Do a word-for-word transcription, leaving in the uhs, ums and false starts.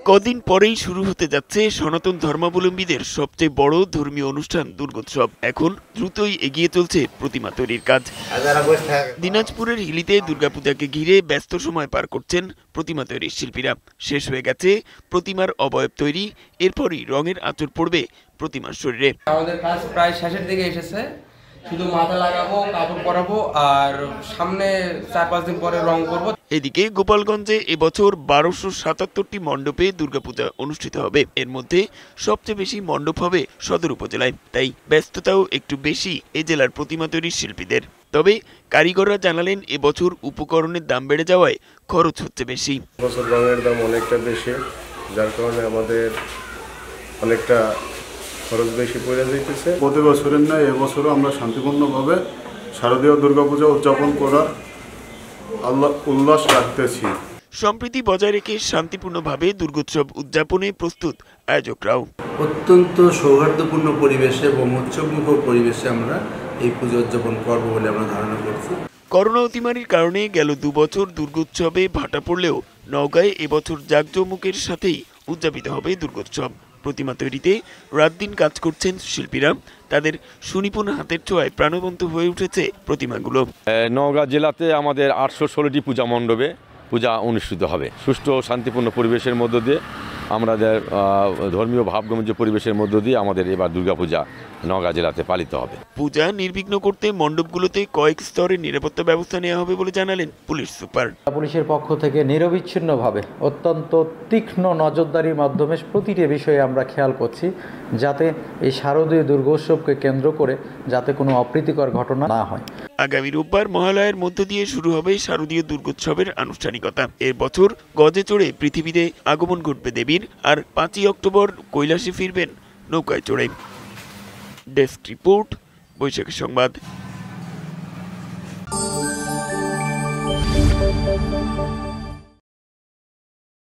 কদিন পরেই শুরু হতে যাচ্ছে সনাতন ধর্মাবলম্বীদের সবচেয়ে বড় ধর্মীয় অনুষ্ঠান দুর্গোৎসব। এখন দ্রুতই এগিয়ে চলছে প্রতিমা তৈরির কাজ। দিনাজপুরের হিলিতে দুর্গাপূজাকে ঘিরে ব্যস্ত সময় পার করছেন প্রতিমা তৈরির শিল্পীরা। শেষ হয়ে গেছে প্রতিমার অবয়ব তৈরি, এরপরই রঙের আঁচড় পড়বে প্রতিমার শরীরে। আমাদের কাজ প্রায় শেষের দিকে এসেছে, শুধু মাথা লাগাবো, কাপড় পরাবো আর সামনে চার পাঁচ দিন পরে রং করবো। এদিকে গোপালগঞ্জে এবছর বারোশো সাতাত্তরটি মণ্ডপে দুর্গাপূজা অনুষ্ঠিত হবে। এর মধ্যে সবচেয়ে বেশি মণ্ডপ হবে সদর উপজেলায়, তাই ব্যস্ততাও একটু বেশি এ জেলার প্রতিমা তৈরির শিল্পীদের। তবে কারিগররা জানালেন এবছর উপকরণের দাম বেড়ে যাওয়ায় খরচ হচ্ছে বেশি। বছর রঙের দাম অনেকটা বেশি, যার কারণে আমাদের অনেকটা খরচ বেশি পড়ে যাইতেছে। প্রতি বছরের নয়, এবছরও আমরা শান্তিপূর্ণভাবে শারদীয় দুর্গাপূজা উদযাপন করার আল্লাহ উল্লাস রাখতেছি। সম্প্রীতি বজায় রেখে শান্তিপূর্ণভাবে দুর্গোৎসব উদযাপনে প্রস্তুত আয়োজকরাও। অত্যন্ত সৌহার্দ্যপূর্ণ পরিবেশে এবং উৎসবমুখর পরিবেশে আমরা এই পুজো উদযাপন করব বলে আমরা ধারণা করছি। করোনা অতিমারির কারণে গেল দু বছর দুর্গোৎসবে ভাটা পড়লেও নওগাঁয় এবছর জাঁকজমকের সাথেই উদযাপিত হবে দুর্গোৎসব। প্রতিমা তৈরিতে রাত দিন কাজ করছেন শিল্পীরা। তাদের সুনিপুণ হাতের ছোঁয়ায় প্রাণবন্ত হয়ে উঠেছে প্রতিমাগুলো। নওগাঁ জেলাতে আমাদের আটশো ষোলোটি পূজা মণ্ডপে পূজা অনুষ্ঠিত হবে। সুষ্ঠু ও শান্তিপূর্ণ পরিবেশের মধ্য দিয়ে আমাদের ধর্মীয় ভাবগম্য পরিবেশের মধ্য দিয়ে আমাদের এবার দুর্গাপূজা নওগাঁ জেলাতে পালিত হবে। পূজা নির্বিঘ্ন করতে মণ্ডপগুলোতে কয়েক স্তরে নিরাপত্তা ব্যবস্থা নেওয়া হবে বলে জানালেন পুলিশ সুপার। পুলিশের পক্ষ থেকে নিরবিচ্ছিন্নভাবে অত্যন্ত তীক্ষ্ণ নজরদারির মাধ্যমে প্রতিটি বিষয়ে আমরা খেয়াল করছি, যাতে এই শারদীয় দুর্গোৎসবকে কেন্দ্র করে যাতে কোনো অপ্রীতিকর ঘটনা না হয়। আগামী রোববার মহালয়ার মধ্য দিয়ে শুরু হবে শারদীয় দুর্গোৎসবের আনুষ্ঠানিকতা। এর বছর গজে চড়ে পৃথিবীতে আগমন ঘটবে দেবীর, আর পাঁচই অক্টোবর কৈলাসে ফিরবেন নৌকায় চড়ে। ডেস্ক রিপোর্ট, বৈশাখী সংবাদ।